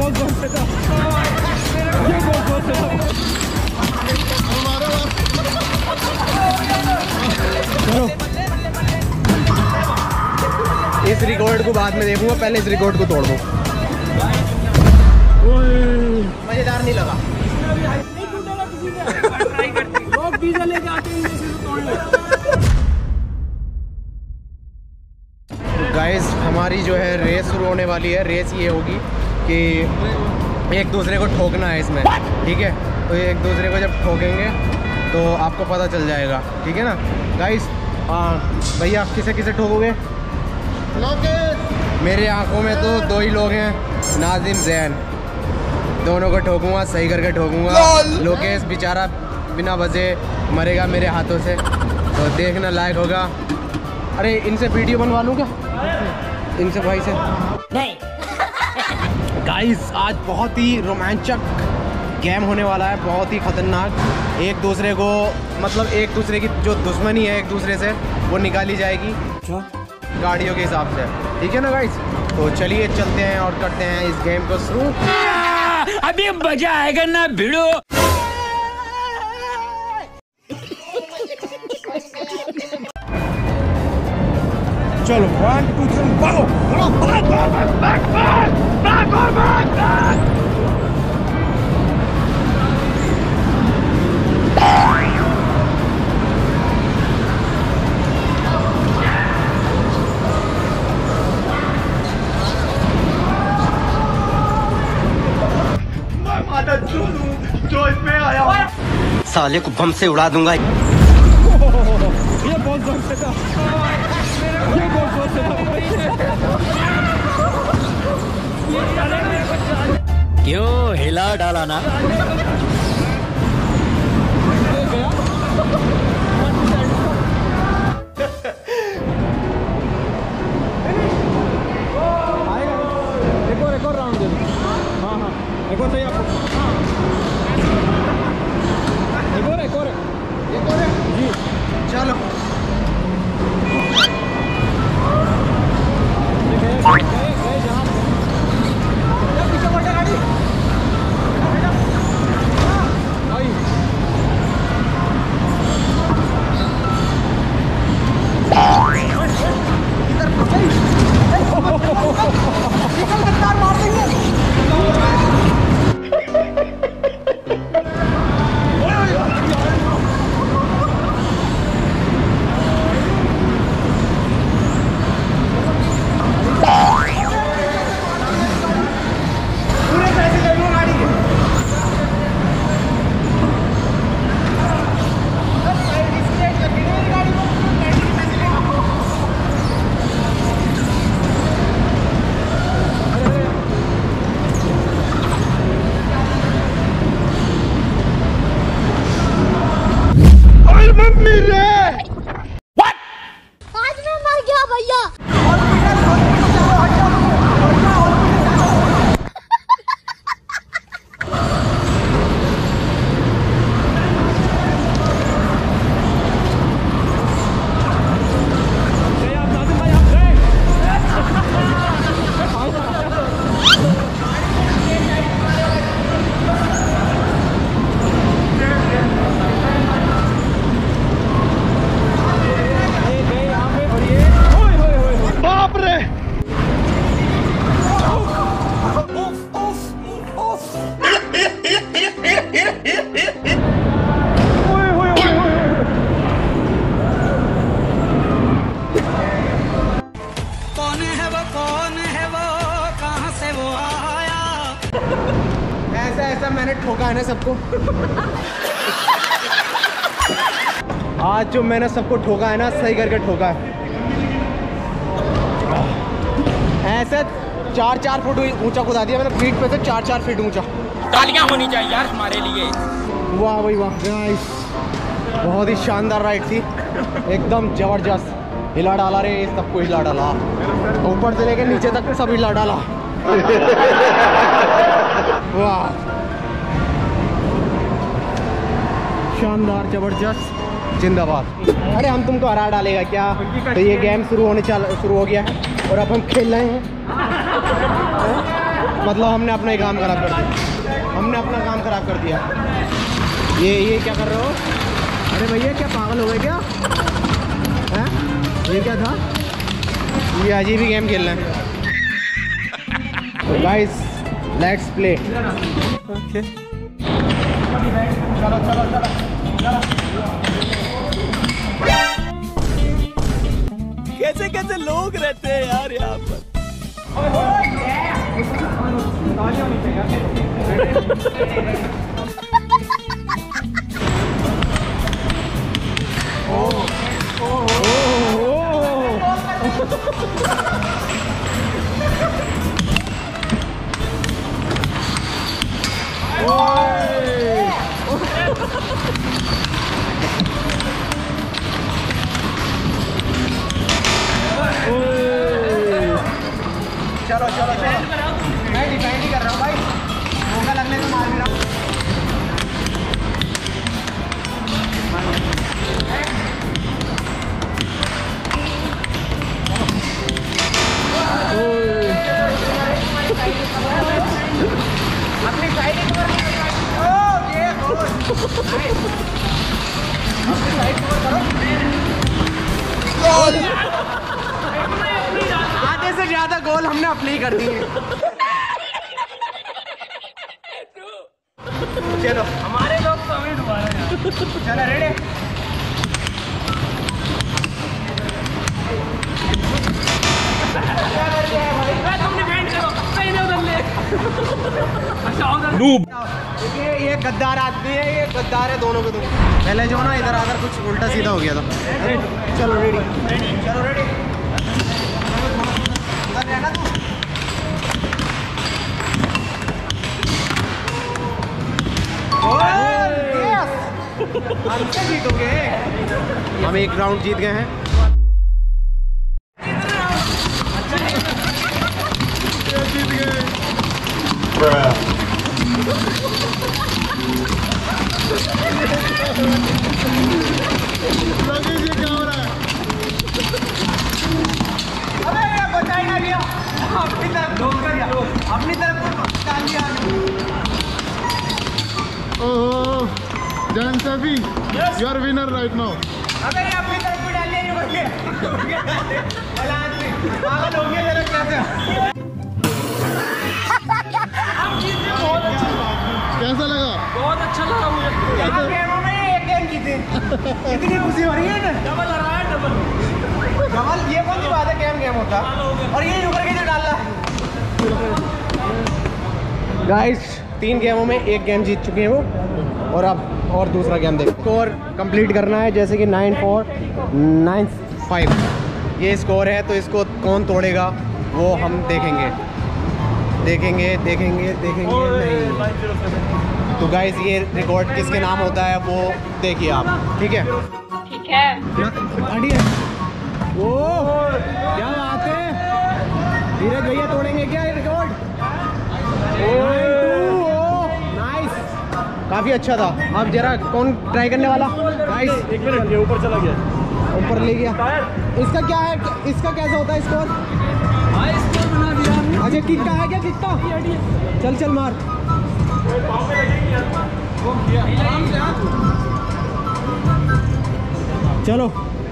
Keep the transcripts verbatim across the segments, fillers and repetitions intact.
बहुत जोर से था, ये बहुत जोर से था। चलो इस रिकॉर्ड को बाद में देखूंगा, पहले इस रिकॉर्ड को तोड़ दूं। मजेदार नहीं लगा। ट्राई करते लोग पिज़्ज़ा लेके आते हैं इसे तोड़ने। गाइस हमारी जो है रेस शुरू होने वाली है। रेस ये होगी कि एक दूसरे को ठोकना है इसमें, ठीक है? तो एक दूसरे को जब ठोकेंगे तो आपको पता चल जाएगा, ठीक है ना गाइस? हाँ भैया, किसे किसे ठोकोगे? मेरे आंखों में तो दो ही लोग हैं, नाजिम जैन। दोनों को ठोकूंगा, सही करके ठोकूंगा। लोकेश बेचारा बिना वजह मरेगा मेरे हाथों से, तो देखना लायक होगा। अरे इनसे वीडियो बनवा लूँ क्या? इनसे भाई से नहीं। गाइस आज बहुत ही रोमांचक गेम होने वाला है, बहुत ही खतरनाक। एक दूसरे को मतलब एक दूसरे की जो दुश्मनी है एक दूसरे से वो निकाली जाएगी क्या? गाड़ियों के हिसाब से, ठीक है ना गाइस? तो चलिए चलते हैं और करते हैं इस गेम को शुरू। अभी मजा आएगा ना भिड़ो। चलो वन टू थ्री भागो भागो भाग भाग भाग भाग भाग भाग भाग। जो इसमें आया साले को बम से उड़ा दूंगा। ये बहुत जोर से था, ये बहुत जोर से था। क्यों हिला डाला ना? एक और एक और राउंड दे दो। हाँ हाँ एक और सही आपको। एक और एक और एक और जी चलो। पीछे बढ़ गाड़ी ऐसा मैंने ठोका है ना सबको। आज जो मैंने सबको ठोका है ना, सही करके ठोका है। ऐसे चार चार फुट ऊंचा कूदा दिया मैंने, फीट पे से चार चार फीट ऊंचा। तालियां होनी चाहिए यार हमारे लिए। वाह भाई वाह गाइस, बहुत ही शानदार राइड थी, एकदम जबरदस्त। हिला डाला रे, सबको हिला डाला, ऊपर से लेके नीचे तक सब हिला डाला। वाह शानदार जबरदस्त, जिंदाबाद। अरे हम तुमको हरा डालेगा क्या? तो ये गेम शुरू होने चल शुरू हो गया है और अब हम खेल रहे हैं। मतलब हमने अपना ही काम खराब कर दिया, हमने अपना काम खराब कर दिया। ये ये क्या कर रहे हो? अरे भैया क्या पागल हो गए क्या? हैं? ये क्या था? ये अजीब ही गेम खेल रहे हैं। Guys let's play. ओके चलो चलो चलो चलो। कैसे कैसे लोग रहते हैं यार यहाँ पर। चलो चलो चलो, मैं डिफेंड ही कर रहा हूँ भाई, मौका लगने को मार भी रहा हूँ। अपनी साइड कवर अपनी साइड कवर करो। आधे से ज्यादा गोल हमने अपने ही कर दिए। चलो हमारे लोग तो हमें दोबारा चलो रेडी। ये ये गद्दार आदमी है, ये गद्दार है दोनों को। तो पहले जो ना इधर आकर कुछ उल्टा सीधा हो गया था। चलो रेडी चलो रेडी। उधर रहना तू। हमसे जीतोगे। हम एक राउंड जीत गए हैं। जीत गए। क्या हो रहा है? अबे ये बचा ही ना लिया, अपनी तरफ ढोक कर दिया, अपनी तरफ डाल दिया। Oh, Dan Safi, yes. You are winner right now. अबे ये अपनी तरफ भी डाल दिया बच्चे। पागल हो गया जरा कैसे? कैसा लगा? बहुत अच्छा लगा मुझे। यहाँ गेमों में एक गेम जीते, इतनी खुशी हो रही है ना। डबल आ रहा है डबल। डबल ये कौन सी बात है? गेम गेम होता और ये यूं करके जो डाला। गाइस तीन गेमों में एक गेम जीत चुके हैं वो, और अब और दूसरा गेम देखो। स्कोर कंप्लीट करना है, जैसे कि नाइन फोर नाइन फाइव ये स्कोर है। तो इसको कौन तोड़ेगा वो हम देखेंगे देखेंगे देखेंगे देखेंगे नहीं। तो गाइस ये रिकॉर्ड किसके नाम होता है वो देखिए आप, ठीक है? ठीक है। बढ़िया। ओ क्या बात है, धीरज भैया तोड़ेंगे क्या ये रिकॉर्ड? नाइस, काफी अच्छा था। अब जरा कौन ट्राई करने वाला? गाइस एक मिनट ये ऊपर चला गया, ऊपर ले गया। इसका क्या है, इसका कैसा होता है स्कोर? स्कोर बना दिया। अच्छा किक का है क्या? किक का चल चल मार। चलो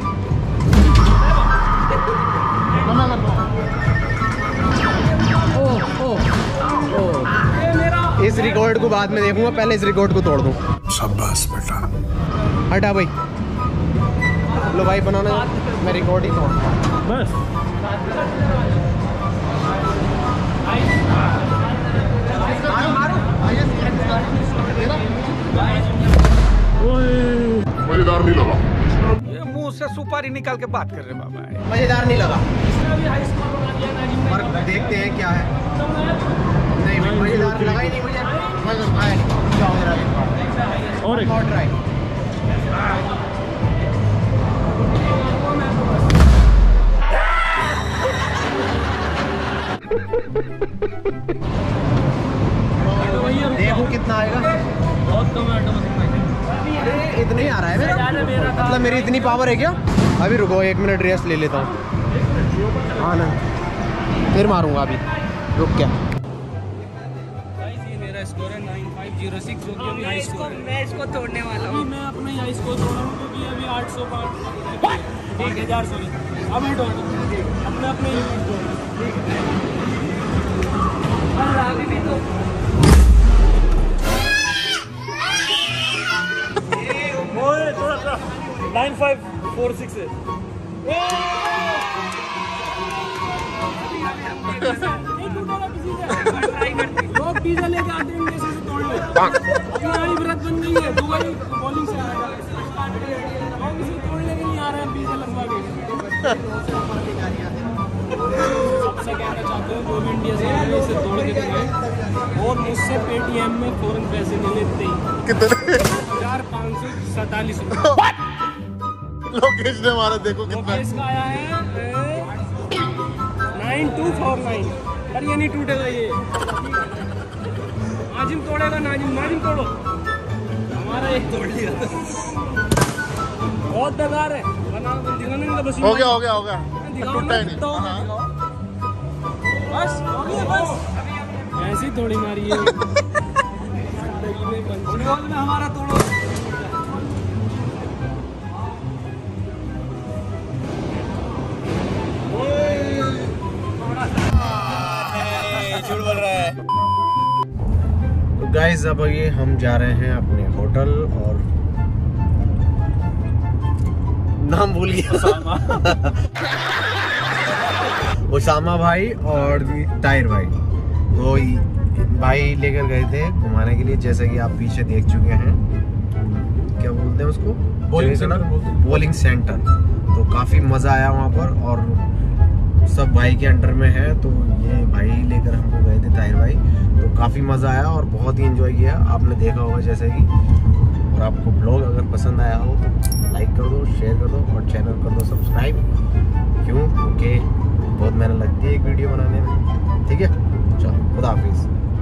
ओ, ओ, ओ। इस रिकॉर्ड को बाद में देखूंगा, पहले इस रिकॉर्ड को तोड़ दूं। शाबाश बेटा। हटा भाई, लो भाई बनाना, मैं रिकॉर्ड ही तोड़ बस। मजेदार नहीं लगा। ये मुंह से सुपारी निकाल के बात कर रहे बाबा। मजेदार नहीं लगा, पर देखते हैं क्या है। नहीं मजेदार लगा ही नहीं मुझे, मजा आया नहीं। और एक और ट्राई। देखो कितना आएगा। बहुत कम है। अरे इतना ही आ रहा है मेरा, मतलब मेरी इतनी पावर है क्या? अभी रुको एक मिनट रेस्ट ले लेता हूँ। हाँ ना, फिर मारूंगा अभी, रुक क्या। जीरो सिक्स जो कि अभी हाई स्कोर है। मैं इसको तोड़ने वाला अभी हूँ। मैं अपना ही हाई स्कोर तोड़ रहा हूँ क्योंकि अभी आठ सौ पाँच एक हज़ार सॉरी अब मैं तोड़ दूँ अपने अपने यूनिट तोड़ अभी भी तो थोड़ा सा नाइन फाइव फोर सिक्स है। लोग पिज़्ज़ा लेके आते हैं इंडिया से तोड़ ले। हमारी व्रत बन गई है दुबई बॉलिंग से आएगा लोग इसे तोड़ने के लिए आ रहे हैं पिज़्ज़ा लगवा के। सबसे कहना चाहते हैं जो भी इंडिया से आ रहे हैं इसे तोड़ के देंगे और मुझसे पेटीएम में फौरन पैसे ले लेते ही कितने हजार पाँच सौ सैतालीस रुपये। लोकेश ने हमारा देखो कितना इसका आया है नाइन टू फोर नाइन पर ये नहीं टूटेगा ये नाजिम तोड़ेगा नाजिम नाजिम तोड़ो हमारा एक तोड़ लिया बहुत बेकार है बना दिखाने का बस हो गया हो गया हो गया दिखाओ टूटा ही नहीं तो हाँ। बस हो गया बस ऐसी थोड़ी मारी है जिंदगी में फुटबॉल में हमारा तोड़ो झूठ बोल रहा है। तो गाइस अब ये हम जा रहे हैं अपने होटल और नाम भूल गया उसामा भाई और ताहिर भाई तो भाई लेकर गए थे घुमाने के लिए जैसे कि आप पीछे देख चुके हैं क्या बोलते हैं उसको बॉलिंग सेंटर बॉलिंग सेंटर तो काफ़ी मज़ा आया वहाँ पर और सब भाई के अंडर में है तो ये भाई लेकर हमको गए थे ताहिर भाई तो काफ़ी मज़ा आया और बहुत ही एंजॉय किया आपने देखा होगा जैसे कि और आपको ब्लॉग अगर पसंद आया हो तो लाइक कर दो शेयर कर दो और चैनल कर दो सब्सक्राइब क्यों क्योंकि बहुत मेहनत लगती है एक वीडियो बनाने में ठीक है चलो खुदा हाफिज़।